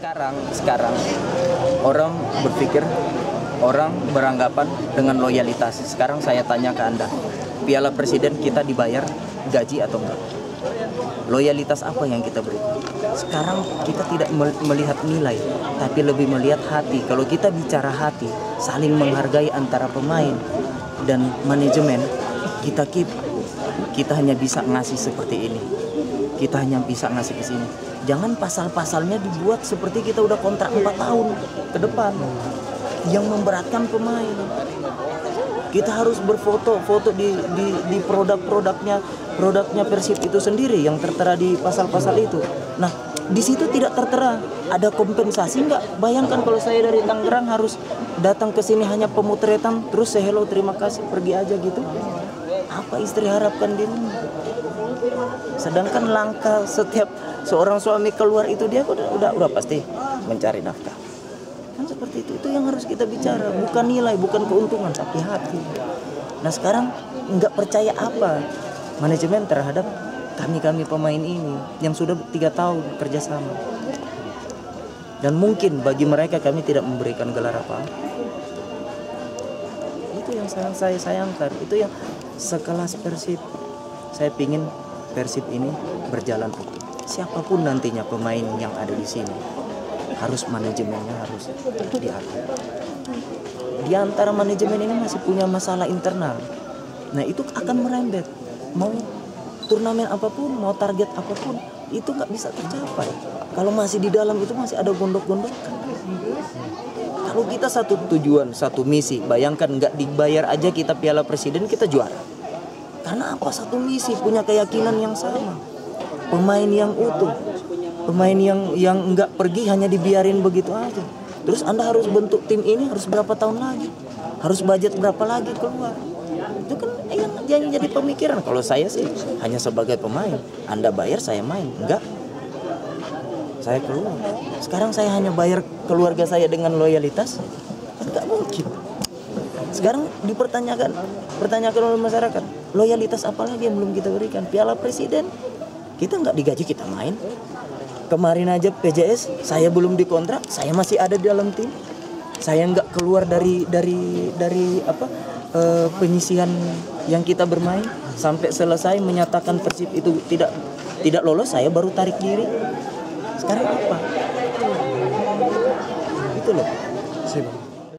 Sekarang orang berpikir, orang beranggapan dengan loyalitas. Sekarang saya tanya ke Anda, Piala Presiden kita dibayar gaji atau enggak? Loyalitas apa yang kita beri? Sekarang kita tidak melihat nilai, tapi lebih melihat hati. Kalau kita bicara hati, saling menghargai antara pemain dan manajemen, kita hanya bisa ngasih seperti ini. Kita hanya bisa ngasih ke sini. Jangan pasal-pasalnya dibuat seperti kita udah kontrak 4 tahun ke depan yang memberatkan pemain. Kita harus berfoto di produknya Persib itu sendiri yang tertera di pasal-pasal itu. Nah, di situ tidak tertera ada kompensasi nggak? Bayangkan kalau saya dari Tangerang harus datang ke sini hanya pemotretan terus say hello terima kasih pergi aja gitu. Apa istri harapkan di rumah? Sedangkan langkah setiap seorang suami keluar itu dia udah pasti mencari nafkah. Kan seperti itu yang harus kita bicara, bukan nilai, bukan keuntungan, tapi hati. Nah sekarang nggak percaya apa manajemen terhadap kami pemain ini yang sudah 3 tahun kerjasama. Dan mungkin bagi mereka kami tidak memberikan gelar apa. Itu yang saya sayangkan, itu yang sekelas Persib. Saya pingin Persib ini berjalan. Siapapun nantinya pemain yang ada di sini, harus manajemennya harus diatur. Di antara manajemen ini masih punya masalah internal. Nah itu akan merembet. Mau turnamen apapun, mau target apapun, itu nggak bisa tercapai. Kalau masih di dalam itu masih ada gondok-gondokan. Kalau kita satu tujuan, satu misi, bayangkan nggak dibayar aja kita Piala Presiden kita juara. Karena apa? Satu misi, punya keyakinan yang sama. Pemain yang utuh, pemain yang nggak pergi hanya dibiarin begitu aja. Terus Anda harus bentuk tim ini harus berapa tahun lagi, harus budget berapa lagi keluar. Itu kan yang jadi pemikiran. Kalau saya sih hanya sebagai pemain, Anda bayar saya main, enggak. Saya keluar. Sekarang saya hanya bayar keluarga saya dengan loyalitas, enggak mungkin. Sekarang dipertanyakan oleh masyarakat, loyalitas apa lagi yang belum kita berikan? Piala Presiden kita nggak digaji, kita main. Kemarin aja PJS saya belum dikontrak, saya masih ada di dalam tim. Saya nggak keluar dari penyisihan yang kita bermain sampai selesai menyatakan Persib itu tidak lolos, saya baru tarik diri. Sekarang apa? Itu loh.